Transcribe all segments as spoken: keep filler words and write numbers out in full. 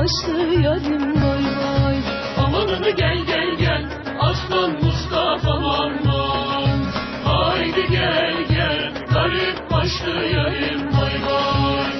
başlı yarim vay vay. Amanını gel gel gel aslan Mustafa'm aman. Haydi gel gel garip başlı yarim vay vay.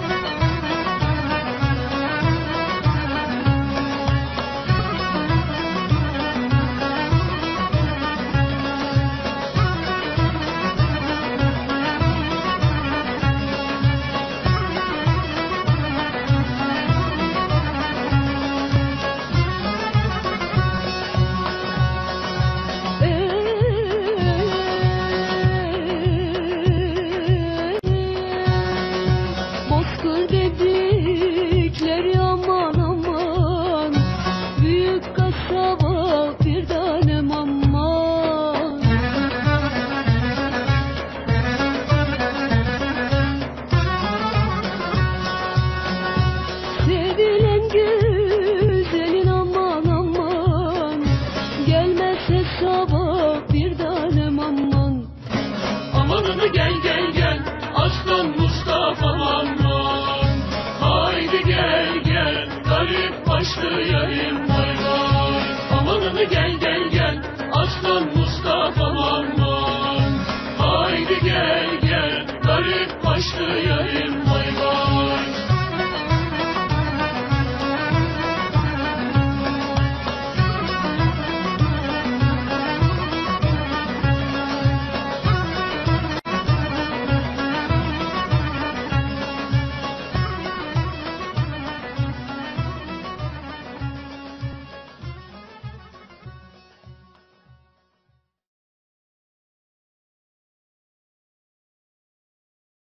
Bozkır dedikleri aman aman, büyük kasaba bir tanem aman. Sevilen güzelin aman aman, gelmez hesaba bir tanem aman. Amanını gel gel gel aslan Mustafa'm aman. Haydi gel gel garip başlı yarim vay vay. Amanını gel gel